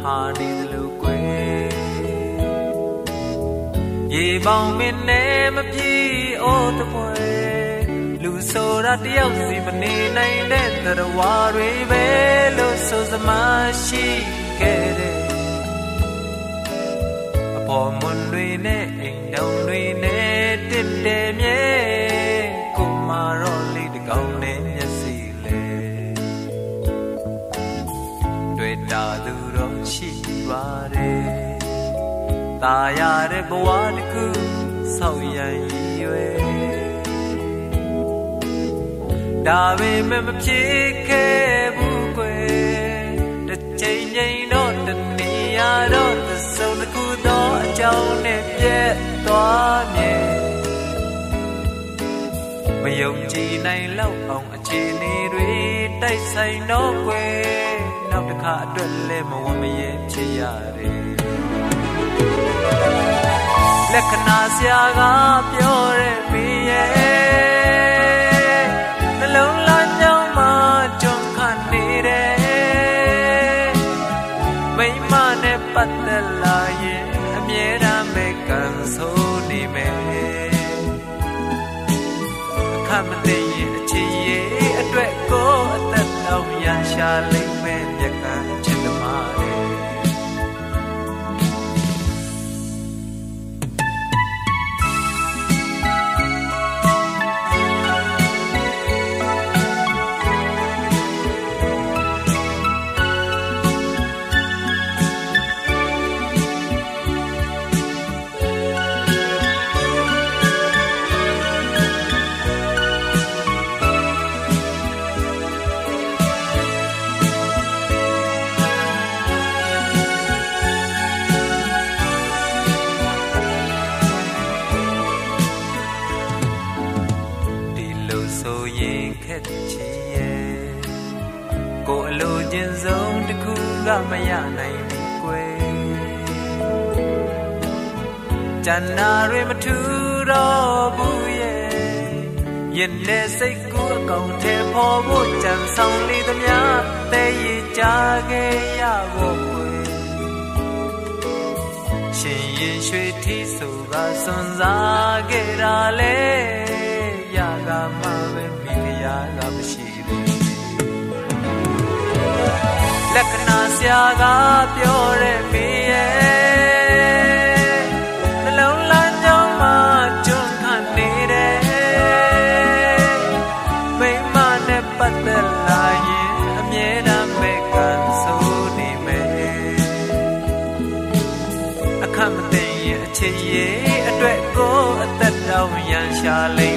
ဟာနေသလိုကွယ်ရေပေါင်မင်းနဲ့မပြေအိုးတပွဲလူဆိုတာတယောက်စီမနေနိုင်တဲ့သရဝါတွေပဲလို့ဆိုစမရှိခဲ့တဲ့အပေါ်မွန်တွေနဲ့အိမ်တောင်တွေနဲ့တစ်တဲမြဲကိုမာတော့လေးတကောင်နဲ့မျက်စိလေတွေ့တာသူတော့ရှိပါတယ်ตาရတဲ့ဘဝတစ်ခုဆောက်ရန်ရွယ်ဒါပေမဲ့မဖြစ်ခဲ့ဘူးကွယ်တစ်ချိန်ချိန်တော့တနေရတော့သစုံတစ်ခုတော့အကြောင်းနဲ့ပြည့်သွားမြဲမယုံကြည်နိုင်လောက်အောင်အခြေအနေတွေတိုက်ဆိုင်တော့ကွယ်နောက်တစ်ခါအတွက်လည်းမဝမရဲဖြစ်ရတယ်လက္ခဏာဆရာကပြောတဲ့မိရဲ့နှလုံးသားကြောင်းမှာကြုံခနေတယ်မိမနဲ့ပတ်သက်လာရင်အမြဲတမ်းပဲကန်ဆိုးနေမယ်အခမသိရင်အချစ်ရဲ့အတွက်ကိုအသက်တောင်ရရှာလိမ့်မယ်မြတ်ကချစ်သမားမရနိုင်ဘူးကွယ်ကျန်နာတွေမထူတော့ဘူးရဲ့ရင်နဲ့စိတ်ကူးအကောင်ထဲပေါ်ဖို့ကြံဆောင်လေးသမျှတဲရကြခဲ့ရဖို့ကွယ်ရှင်ရင်ရွှေထီးဆိုကစွန်စားခဲ့တာလေရကမှပဲမိဖုရားကမရှိလက္ခဏာဆရာကပြောတဲ့မိရဲ့နှလုံးသားကြောင်းမှာကြုံခနေတယ်မိမနဲ့ပတ်သက်လာရင်အမြဲတမ်းပဲကန်ဆိုးနေမယ်အခမသိရင်အချစ်ရဲ့အတွက်ကိုအသက်တောင်ရန်ရှာလိမ့်